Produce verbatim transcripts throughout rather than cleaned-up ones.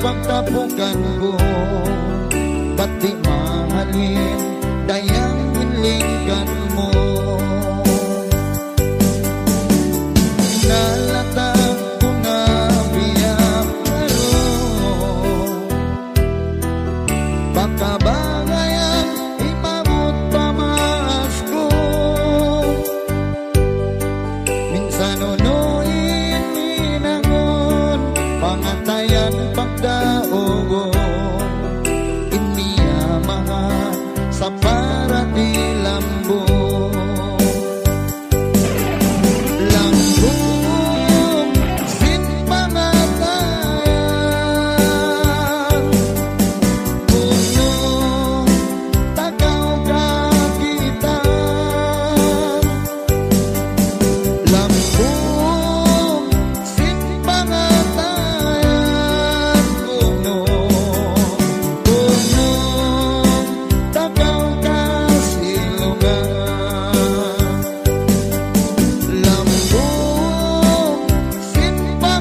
pagtapukanku, ba't di mahalin dayang hinlinggan mo? Nalatag ko na biyak pero baka bagay ang imabot pamaas ko. Minsan unuin inangon pangatayan pagdaogon iniya mga sa para di lambo. Lambong sin pangatayan puno tagaw kagitan. Lambong sin pangatayan puno puno tagaw kasilungan. Lambong sin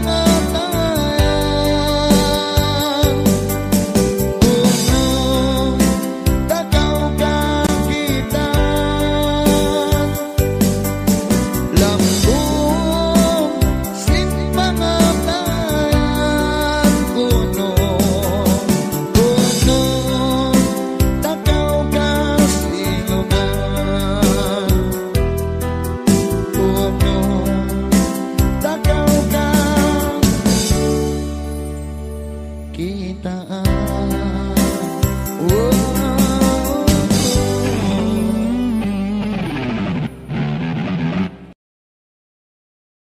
pangatayan puno tagaw kagitan. Lambong sin pangatayan puno puno tagaw kasilungan. Puno tagaw kagitan.